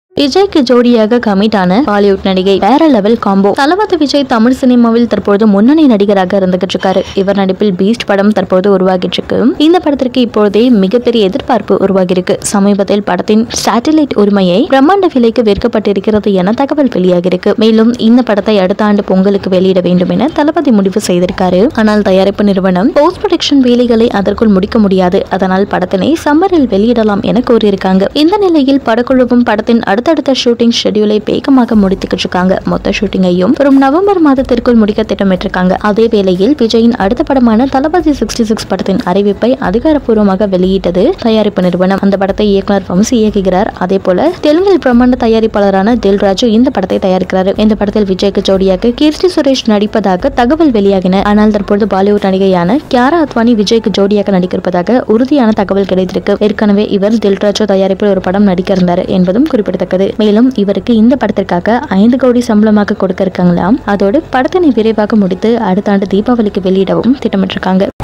விஜய்க்கு ஜோடியாக கமிட் ஆன பாலிவுட் நடிகை வேற லெவல் காம்போ. தளபத விஜய் தமிழ் சினிமாவில் தற்போது முன்னணி நடிகராக இருந்துகிட்டு இருக்காரு. இவர் நடிப்பில் பீஸ்ட் படம் தற்போது உருவாகிட்டு இருக்கு. இந்த படத்திற்கு இப்போதே மிகப்பெரிய எதிர்பார்ப்பு உருவாகி இருக்கு. சமீபத்தில் படத்தின் சேட்டலைட் உரிமையை பிரம்மாண்ட விலைக்கு விற்கப்பட்டிருக்கிறது என தகவல் வெளியாகி இருக்கு. மேலும் இந்த படத்தை அடுத்த ஆண்டு பொங்கலுக்கு வெளியிட வேண்டும் என தளபதி முடிவு செய்திருக்காரு. ஆனால் தயாரிப்பு நிறுவனம் போஸ்ட் ப்ரொடக்ஷன் வேலைகளை அதற்குள் முடிக்க முடியாது. அதனால் படத்தினை சம்மரில் வெளியிடலாம் என கூறியிருக்காங்க. இந்த நிலையில் படக்குழுவும் படத்தின் அடுத்தடுத்த ஷூட்டிங் ஷெட்யூலை வேகமாக முடித்துக்கிட்டு இருக்காங்க. மொத்த ஷூட்டிங்கையும் வரும் நவம்பர் மாதத்திற்குள் முடிக்க திட்டமிட்டிருக்காங்க. அதே வேளையில் விஜயின் அடுத்த படமான தளபதி 66 படத்தின் அறிவிப்பை அதிகாரப்பூர்வமாக வெளியிட்டது தயாரிப்பு நிறுவனம். அந்த படத்தை இயக்குனர் வம்சி இயக்குகிறார். அதே போல தெலுங்கில் பிரம்மாண்ட தயாரிப்பாளரான தில்ராஜு இந்த படத்தை தயாரிக்கிறார். இந்த படத்தில் விஜய்க்கு ஜோடியாக கீர்த்தி சுரேஷ் நடிப்பதாக தகவல் வெளியாகின. ஆனால் தற்போது பாலிவுட் நடிகையான கியாரா அத்வானி விஜய்க்கு ஜோடியாக நடித்திருப்பதாக உறுதியான தகவல் கிடைத்திருக்கு. ஏற்கனவே இவர் தில்ராஜு தயாரிப்பில் ஒரு படம் நடிக்க இருந்தார் என்பதும் குறிப்பிடத்தக்கது. மேலும் இவருக்கு இந்த படத்திற்காக 5 கோடி சம்பளமாக கொடுக்க இருக்காங்களாம். அதோடு படத்தினை விரைவாக முடித்து அடுத்த ஆண்டு தீபாவளிக்கு வெளியிடவும் திட்டமிட்டிருக்காங்க.